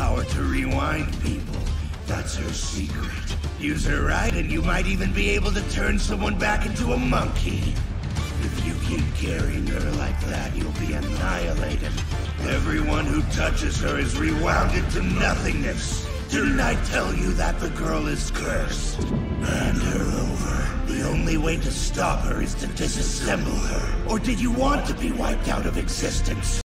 power to rewind people. That's her secret. Use her right and you might even be able to turn someone back into a monkey. If you keep carrying her like that, you'll be annihilated. Everyone who touches her is rewound into nothingness. Didn't I tell you that the girl is cursed? Hand her over. The only way to stop her is to disassemble her. Or did you want to be wiped out of existence?